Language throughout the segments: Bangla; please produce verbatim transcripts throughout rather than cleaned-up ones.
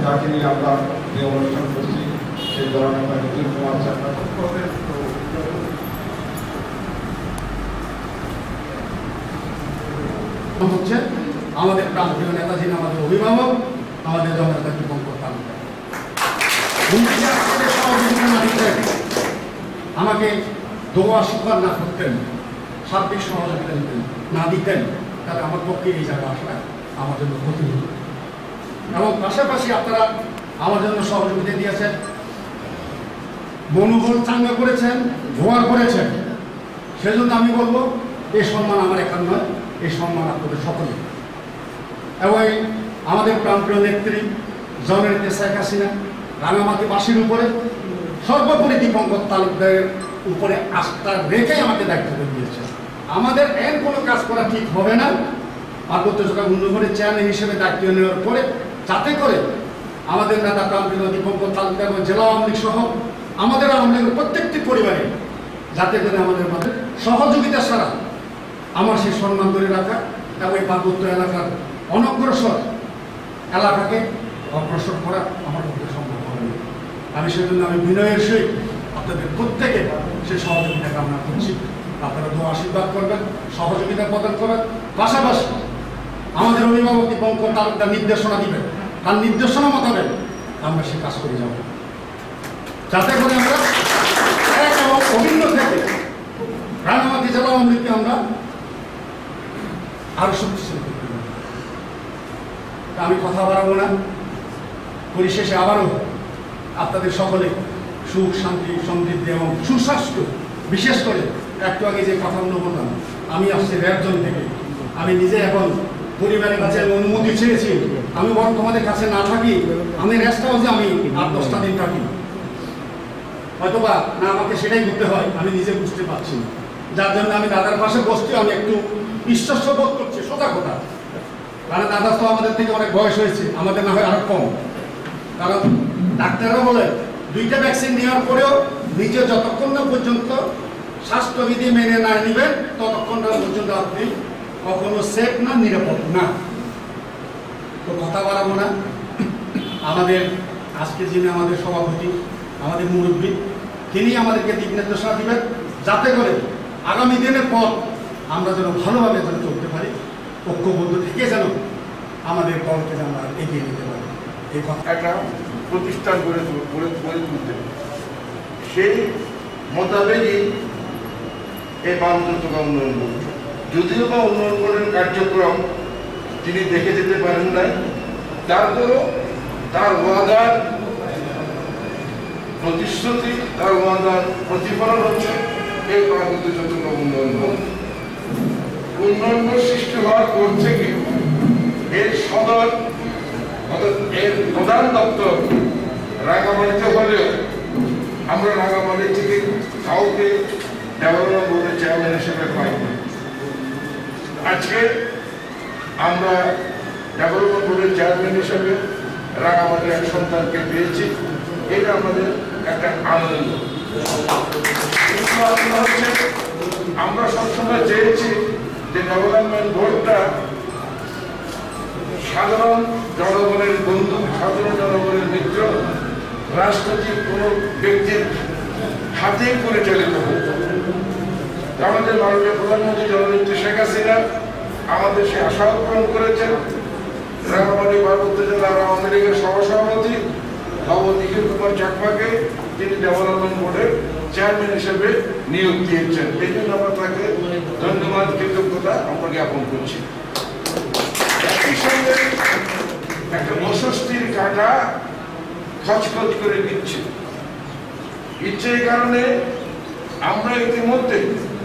যাকে নিয়ে আমরা যে অনুষ্ঠান করছি সেই ধরনের নিখিল কুমার চাকমা হচ্ছে আমাদের প্রান্তীয় নেতাজি আমাদের অভিভাবক আমাদের জনতা দীপঙ্কর তালুকদার সহযোগিতা না দিতেন, আমাকে দোয়া স্বীকার না করতেন, সার্বিক সহযোগিতা দিতেন না দিতেন, তাহলে আমার পক্ষে এই জায়গা আসলে আমার জন্য ক্ষতি হতো। এবং পাশাপাশি আপনারা আমার জন্য সহযোগিতা দিয়েছেন, মনোবল চাঙ্গা করেছেন, জোয়ার করেছেন। সেজন্য আমি বলবো এই সম্মান আমার একার নয়, এই সম্মান আপনাদের সকলে। এবং আমাদের প্রাণপ্রিয় নেত্রী জননেত্রী শেখ হাসিনা রাঙামাটিবাসীর উপরে সর্বোপরি দীপঙ্কর তালুকদারের উপরে আস্থা রেখেই আমাকে দায়িত্ব দিয়েছে। আমাদের এর কোনো কাজ করা ঠিক হবে না পার্বত্য জেলা উন্নয়নের চেয়ারম্যান হিসেবে দায়িত্ব নেওয়ার পরে, যাতে করে আমাদের নেতা প্রাণপ্রিয় দীপঙ্কর তালুকদার এবং জেলা আওয়ামী লীগ সহ আমাদের আওয়ামী লীগের প্রত্যেকটি পরিবারে যাতে করে আমাদের মধ্যে সহযোগিতা ছাড়া আমার সেই সম্মান ধরে রাখা এবং এই পার্বত্য এলাকার অনগ্রসর এলাকাকে অগ্রসর করা আমার পক্ষে সম্ভব হবে না। আমি সেজন্য আমি বিনয়ের সহিত আপনাদের প্রত্যেকে সেই সহযোগিতা কামনা করছি। আপনারা দোয়া আশীর্বাদ করবেন, সহযোগিতা প্রদান করবেন, পাশাপাশি আমাদের অভিভাবক দীপঙ্কর তালুকদার নির্দেশনা দিবেন, তার নির্দেশনা মোতাবেক আমরা সে কাজ করে যাব, যাতে করে আমরা এক এবং অভিন্ন থেকে রাঙামাটি জেলা আওয়ামী লীগকে আমরা আরো শক্তিশালী করতে পারি। আমি কথা বাড়াবো না, পরিশেষে আবারও আপনাদের সকলে সুখ শান্তি সমৃদ্ধি এবং সুস্বাস্থ্য, বিশেষ করে একটু আগে যে কথাগুলো বললাম, আমি আসছি র্যাবজন থেকে, আমি নিজে এখন পরিবারের কাছে অনুমতি চেয়েছি, আমি তোমাদের কাছে না থাকি, আমি রেস্ট হাউসে আমি আট দশটা দিন থাকি, হয়তোবা না আমাকে সেটাই করতে হয়, আমি নিজে বুঝতে পারছি না, যার জন্য আমি দাদার পাশে বসতে আমি একটু বিশ্বস্ত বোধ করছি। সোজা কথা, কারণ দাদা তো আমাদের থেকে অনেক বয়স হয়েছে, আমাদের না হয় আরো কম। কারণ ডাক্তাররা বলে দুইটা ভ্যাকসিন নেওয়ার পরেও নিজে যতক্ষণ না পর্যন্ত স্বাস্থ্যবিধি মেনে না নেবেন ততক্ষণ পর্যন্ত আপনি কখনো সেফ না, নিরাপদ না। তো কথা বাড়াবো না, আমাদের আজকে যিনি আমাদের সভাপতি, আমাদের মুরব্বী, তিনি আমাদেরকে দিক নির্দেশনা দিবেন, যাতে করে আগামী দিনের পর আমরা যেন ভালোভাবে যেন চলতে পারি, ঐক্যবদ্ধ থেকে যেন আমাদের দলকে যেন আমরা এগিয়ে নিতে পারি। এই কথা একটা প্রতিষ্ঠান গড়ে গড়ে গড়ে তুলতে, সেই মোতাবেকই এই বামদত্তকা উন্নয়ন বোর্ড, যদিও বা উন্নয়ন বোর্ডের কার্যক্রম তিনি দেখে যেতে পারেন নাই, তারপরও তার ওয়াদার প্রতিশ্রুতি, তার ওয়াদার প্রতিফলন হচ্ছে এই পার্বত্য চট্টগ্রাম উন্নয়ন বোর্ড। উন্নয়ন বোর্ড সৃষ্টি হওয়ার পর থেকে এর সদর এর প্রধান দপ্তর রাঙামাটিতে হলেও আমরা রাঙামাটি থেকে কাউকে ডেভেলপমেন্ট বোর্ডের চেয়ারম্যান হিসেবে পাই। আজকে আমরা ডেভেলপমেন্ট বোর্ডের চেয়ারম্যান হিসেবে রাঙামাটির এক সন্তানকে পেয়েছি, এটা আমাদের একটা আনন্দ। হচ্ছে আমরা সবসময় চেয়েছি যে ডেভেলপমেন্ট বোর্ডটা সাধারণ জনগণের বন্ধু, সাধারণ জনগণের মিত্র, রাজনৈতিক কোন ব্যক্তির হাতে পরিচালিত হতো। আমাদের মাননীয় প্রধানমন্ত্রী জননেত্রী শেখ হাসিনা আমাদের সে আশা পূরণ করেছেন। রাঙামাটি পার্বত্য জেলার আওয়ামী লীগের সহসভাপতি বাবু নিখিল কুমার চাকমাকে তিনি ডেভেলপমেন্ট বোর্ডের চেয়ারম্যান হিসেবে নিয়োগ দিয়েছেন। এই জন্য আমরা তাকে ধন্যবাদ, কৃতজ্ঞতা আমরা জ্ঞাপন করছি। একই সঙ্গে একটা অস্বস্তির কাঁটা খচখচ করে দিচ্ছে ইচ্ছে, এই কারণে আমরা ইতিমধ্যে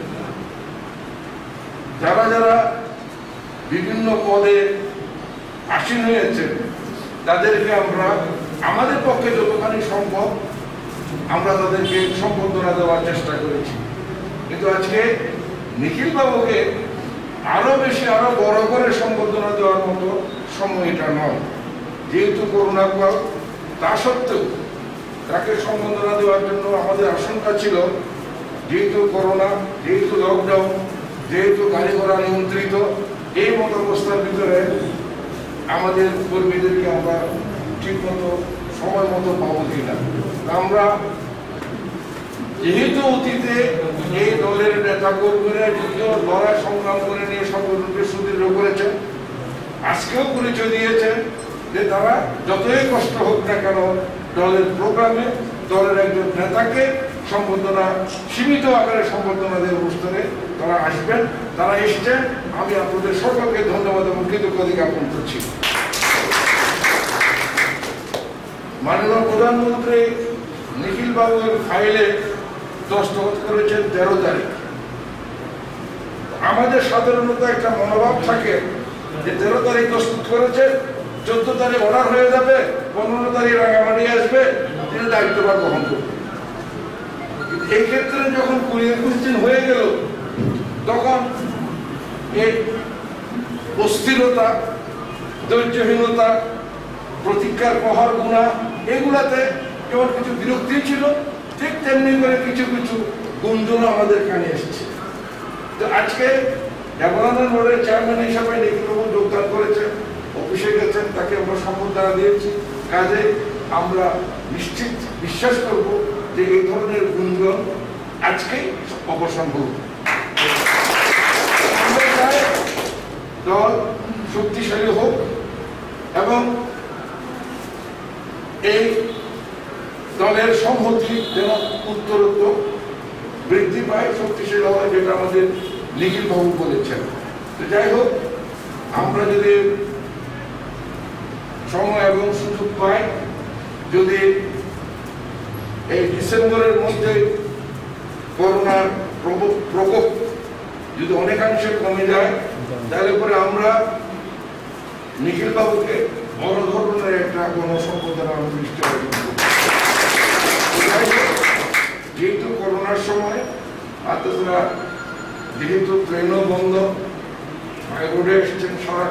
যারা যারা বিভিন্ন পদে আসীন হয়েছে তাদেরকে আমরা আমাদের পক্ষে যতখানি সম্ভব আমরা তাদেরকে সম্বর্ধনা দেওয়ার চেষ্টা করেছি। কিন্তু আজকে নিখিল বাবুকে আরো বেশি আরো বড় করে সম্বর্ধনা দেওয়ার মতো সময় এটা নয়, যেহেতু করোনা কাল, তা সত্ত্বেও তাকে সম্বর্ধনা দেওয়ার জন্য আমাদের আশঙ্কা ছিল, যেহেতু করোনা, যেহেতু লকডাউন, যেহেতু গাড়ি ঘোড়া নিয়ন্ত্রিত, এই মতো অবস্থার ভিতরে আমাদের কর্মীদেরকে আমরা ঠিক ঠিক মতো সময় মতো পাবো কিনা। আমরা যেহেতু অতীতে এই দলের নেতা কর্মীরা যদিও লড়াই সংগ্রাম করে নিয়ে সংগঠনকে সুদৃঢ় করেছেন, আজকেও পরিচয় দিয়েছেন যে তারা যতই কষ্ট হোক না কেন দলের প্রোগ্রামে দলের একজন নেতাকে সম্বর্ধনা সীমিত আকারে সম্বর্ধনা দেওয়ার অনুষ্ঠানে তারা আসবেন। তারা এসছেন, আমি আপনাদের সকলকে ধন্যবাদ এবং কৃতজ্ঞতা জ্ঞাপন করছি। মাননীয় প্রধানমন্ত্রী নিখিল বাবুর ফাইলে দস্তখত করেছেন তেরো তারিখ। আমাদের সাধারণত একটা মনোভাব থাকে যে তেরো তারিখ দস্তখত করেছে, চোদ্দ তারিখ অর্ডার হয়ে যাবে, পনেরো তারিখ রাঙামাটি আসবে, তিনি দায়িত্বভার গ্রহণ করবেন। এই ক্ষেত্রে যখন কুড়ি একুশ দিন হয়ে গেল তখন এই অস্থিরতা, ধৈর্যহীনতা, প্রতীক্ষার প্রহর গুণা, এগুলাতে যেমন কিছু বিরক্তি ছিল, ঠিক তেমনি করে কিছু কিছু গুঞ্জন আমাদের কানে এসেছে। তো আজকে ডেভেলপমেন্ট বোর্ডের চেয়ারম্যান হিসাবে নিখিলবাবু যোগদান করেছেন, অফিসে গেছেন, তাকে আমরা সম্বর্ধনা দিয়েছি। কাজে আমরা নিশ্চিত বিশ্বাস করব যে এই ধরনের গুঞ্জন আজকেই অবসান হোক। আমরা চাই দল শক্তিশালী হোক এবং এই দলের সংহতি যেন উত্তরোত্তর বৃদ্ধি পায়, শক্তিশালী হয়, যেটা আমাদের নিখিল বাবু বলেছেন। তো যাই হোক, আমরা যদি সময় এবং সুযোগ পাই, যদি এই ডিসেম্বরের মধ্যে করোনার প্রকোপ যদি অনেকাংশে কমে যায়, তাহলে পরে আমরা নিখিল বাবুকে বড় ধরনের একটা গণসম্বর্ধনা অনুষ্ঠিত করব। যেহেতু করোনার সময় আত্মীয়রা যেহেতু ট্রেনও বন্ধ, রোডে এসছেন, সারা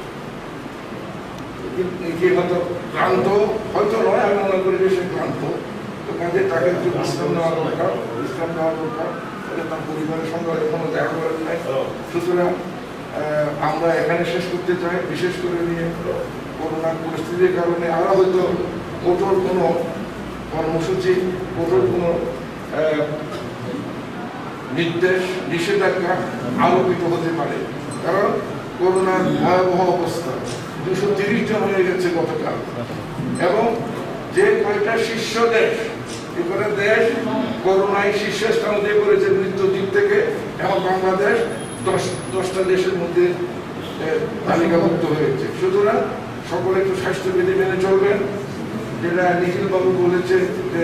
হয়তো ক্লান্ত, হয়তো নয়, আমি মনে করি যে সে ক্লান্ত। তো কাজে তাকে একটু বিশ্রাম নেওয়া দরকার, বিশ্রাম নেওয়া দরকার। তার পরিবারের সঙ্গে এখনো দেখা করেন নাই। সুতরাং আমরা এখানে শেষ করতে চাই। বিশেষ করে নিয়ে করোনার পরিস্থিতির কারণে আমরা হয়তো কঠোর কোনো কর্মসূচি, কঠোর কোনো নির্দেশ, নিষেধাজ্ঞা আরোপিত হতে পারে। কারণ করোনার ভয়াবহ অবস্থা, দুশো তিরিশ জন হয়ে গেছে গতকাল, এবং যে কয়টা শীর্ষ দেশ, এ কয়টা দেশ করোনায় শীর্ষস্থান দিয়ে করেছে মৃত্যুর দিক থেকে, এবং বাংলাদেশ দশ দশটা দেশের মধ্যে তালিকাভুক্ত হয়েছে। সুতরাং সকলে একটু স্বাস্থ্যবিধি মেনে চলবেন। যেটা নিখিল বাবু বলেছে যে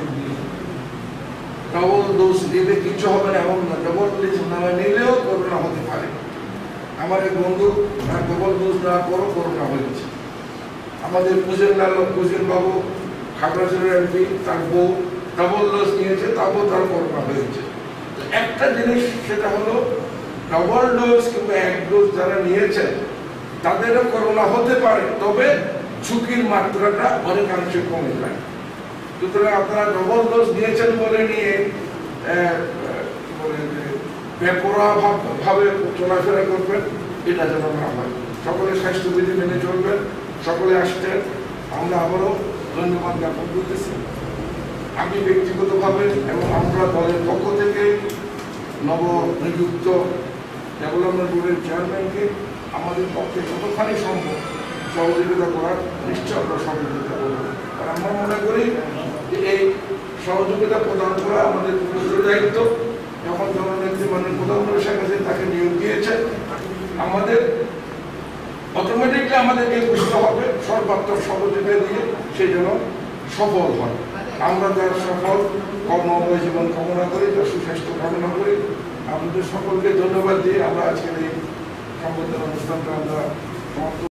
ডবল ডোজ নিলে কিছু হবে না, এমন না, ডবল ডোজ না নিলেও করোনা হতে পারে। আমার এক বন্ধু ডবল ডোজ না করো করোনা হয়েছে। আমাদের পুজের লাল পুজের বাবু খাগড়াছড়ির এমপি, তার বউ ডবল ডোজ নিয়েছে, তারপর তার করোনা হয়েছে। একটা জিনিস, সেটা হলো ডবল ডোজ কিংবা এক ডোজ যারা নিয়েছেন তাদেরও করোনা হতে পারে, তবে ঝুঁকির মাত্রাটা অনেকাংশে কমে যায়। সুতরাং আপনারা ডবল ডোজ নিয়েছেন বলে নিয়ে বেপরোয়া ভাবে চলাফেরা করবেন, এটা যেন না হয়। সকলে স্বাস্থ্যবিধি মেনে চলবেন, সকলে আসছেন, আমরা আবারও ধন্যবাদ জ্ঞাপন করতেছি। আমি ব্যক্তিগতভাবে এবং আমরা দলের পক্ষ থেকে নবনিযুক্ত ডেভেলপমেন্ট বোর্ডের চেয়ারম্যানকে আমাদের পক্ষে যতখানি সম্ভব সহযোগিতা করার নিশ্চয় আমরা সহযোগিতা করব। আর আমরা মনে করি যে এই সহযোগিতা প্রদান করা আমাদের পুরুষের দায়িত্ব। যখন জননেত্রী মাননীয় প্রধানমন্ত্রী শেখ হাসিনা তাকে নিয়োগ দিয়েছে, আমাদের অটোমেটিকলি আমাদেরকে বুঝতে হবে সর্বাত্মক সহযোগিতা দিয়ে সে যেন সফল হয়। আমরা তার সফল কর্মময় জীবন কামনা করি, তার সুস্বাস্থ্য কামনা করি। আপনাদের সকলকে ধন্যবাদ দিয়ে আমরা আজকের এই সংবর্ধনা অনুষ্ঠানটা আমরা সমাপ্ত